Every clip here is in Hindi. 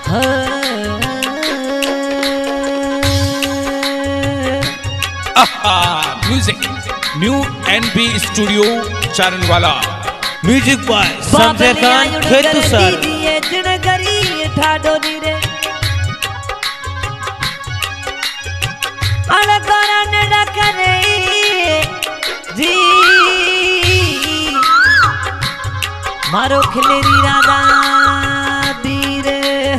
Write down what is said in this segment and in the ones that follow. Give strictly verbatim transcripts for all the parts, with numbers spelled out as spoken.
Music new NB studio Charan वाला। Music by Sanjay Khan Khetu sir. जी मारो खिलेरी राधा धीरे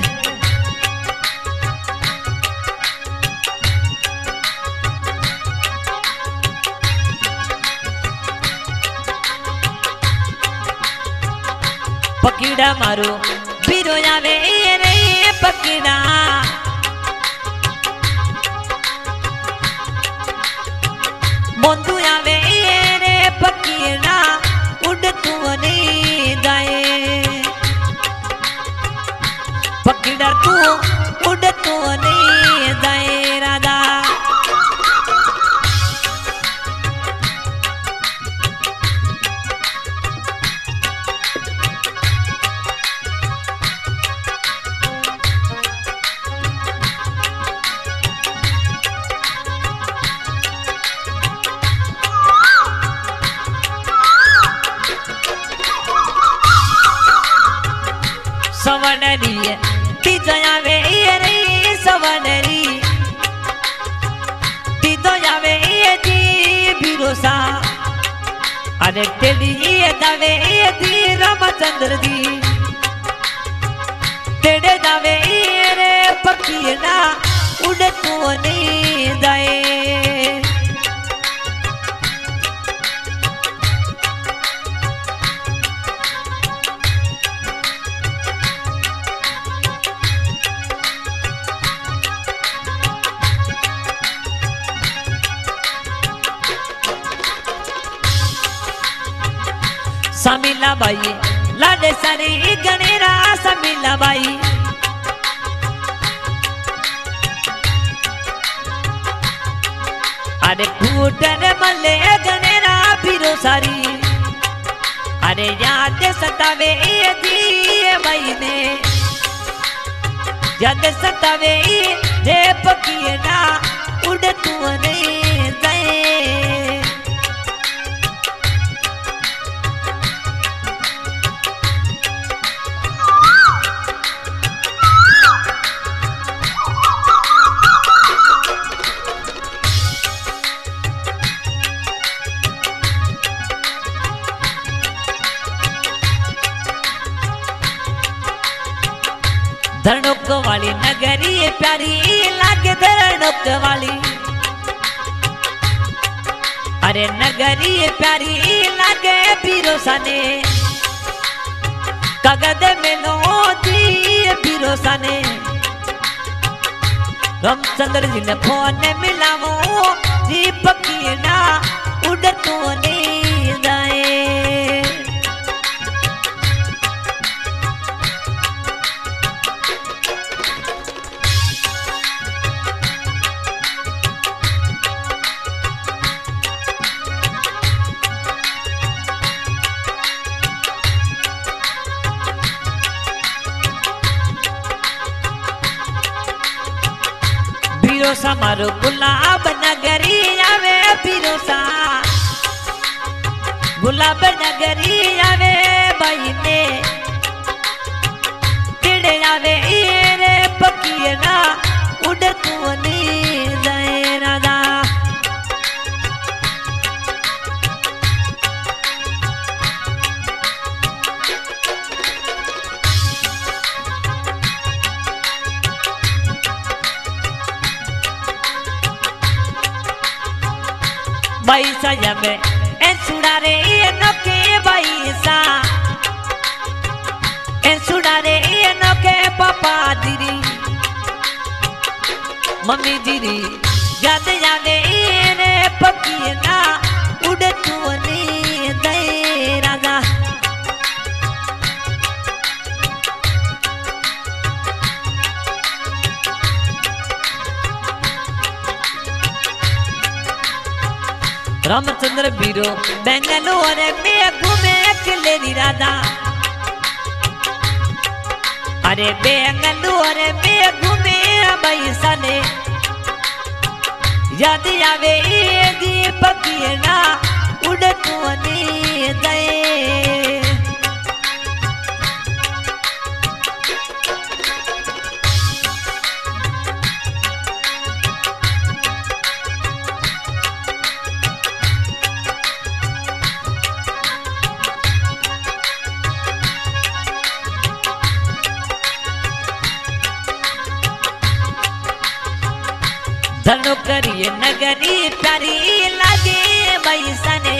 पकीड़ा मारो बीरो आवे रे पकीड़ा मोंदू आवे रे पकीड़ा उड़ तू नहीं जाए पकीड़ा तू उड़ तू नहीं जाए राधा सवनरी तीजो आवे रे सवनरी तीजो आवे जी बिरोसा अरे तेरी दावे जी रामचंद्र जी तेरे दावे रे पकीना उड़ तू नहीं जाए समीला बाई लाडे सारी गणेरा समीला बाई अरे फूटन मले गणेरा फिरो सारी अरे याद सतावे दी बाई ने याद सतावे रे पकीना उड़ तू नहीं जाए धरणुक वाली नगरी प्यारी लागे धरणुक वाली अरे नगरी प्यारी लागे बिरोसा ने कगद में नोती बिरोसा ने रामचंद्र जी ने फोन मिलावो जी पकीना उड़ तू नहीं जाए बिरोसा मारो गुलाब नगरी आवे बिरोसा गुलाब नगरी आवे बाई ने तिड़े आवे रे पकीना उड़ तू नहीं जाए राधा बाईसा यमे एन सुड़ारे नोके बाईसा एन सुड़ारे नोके पापा दिरी मम्मी दिरी याद यादे रे पकीना उड़ तू नहीं जाए राधा रामचंद्र बीरो बेंगलोर में घूमे अकेले राधा अरे बेंगलोर में घूमे बैसने याद आवे दीपक ना उड़तो ने गए। धनो करिए नगरी प्यारी लागे बैसने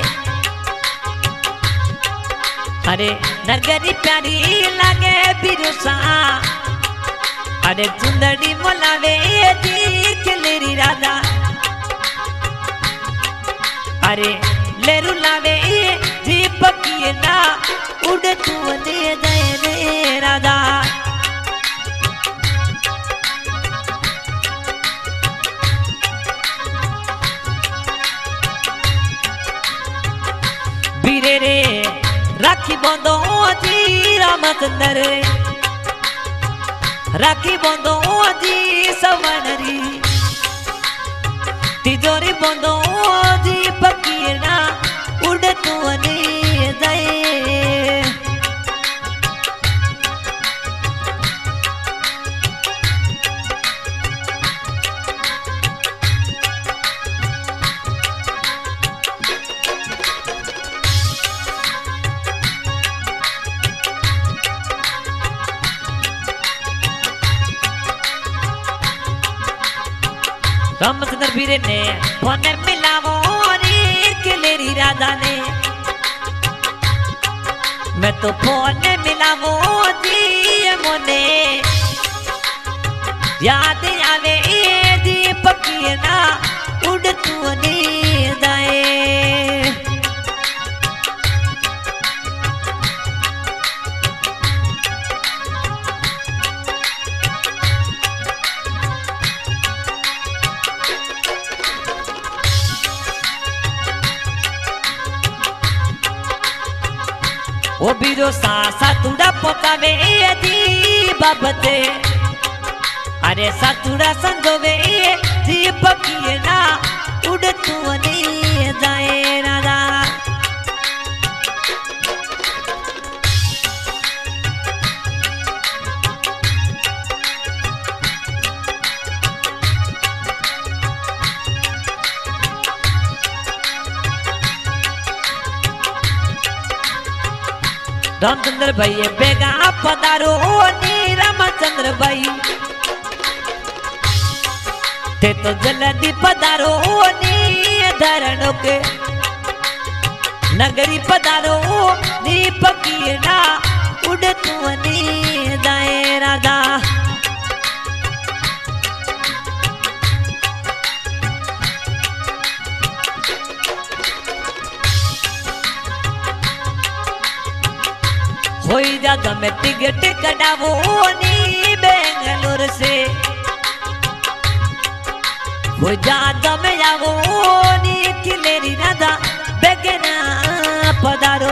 अरे नगरी प्यारी लागे बिरुसा अरे चुंदड़ी मोलावे खिलेरी राधा अरे लेरू लावे दीपक ना उड़ तू दे दे राधा। बीरे रे राखी बंदो जी रामचंद्र राखी बंदो जी सवनरी तिजोरी बंदो जी पकीना उड़ तू ने जाए। रामचंद्र बीरे ने फोन मिलावो रे खिलेरी राधा ने मैं तो फोन मिलावो जी मोने याद आवे दीपक ना उड़ तू ने जाए। ओ बीरो सासा तुड़ा पोतावे दी बाबते अरे सातुड़ा संगोवे दीपक ना उड़ तू ने जाए राधा। रामचंद्र भाई बेगा पधारो नी रामचंद्र भाई ते तो जल्दी पधारो नी धरणों के नगरी पधारो नी पकीना उड़ तू नी जाए राधा। होई जाता मैं टिकट कटावो नी बेंगलोर से हो जाता मैं जावो नी खिलेरी राधा बेगना पधारो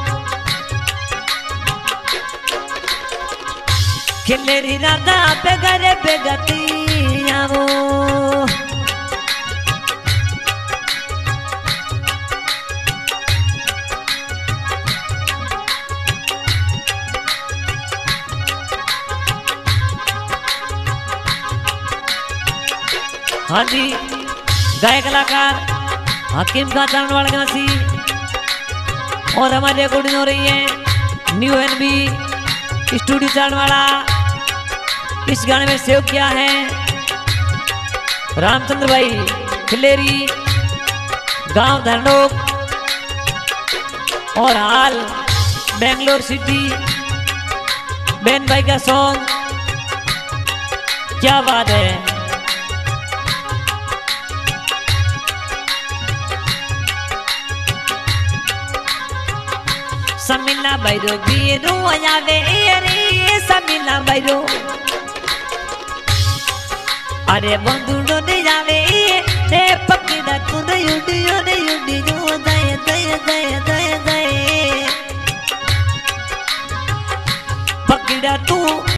खिलेरी राधा बेगरे बेगती आवो। हाँ जी गाय कलाकार हकीम का चरण वाला सी और हमारी रिकॉर्डिंग हो रही है न्यू एनबी स्टूडियो चरण वाला। इस गाने में सेव किया है रामचंद्र भाई खिलेरी गांव धरनोक और हाल बेंगलोर सिटी बेन भाई का सॉन्ग। क्या बात है। समिला बैरो बीरो आवे रे समिला बैरो अरे बंधुड़ो ने जावे ने पकड़ा तू ने युडियो ने युडियो दय दय दय दय दय पकड़ा तू।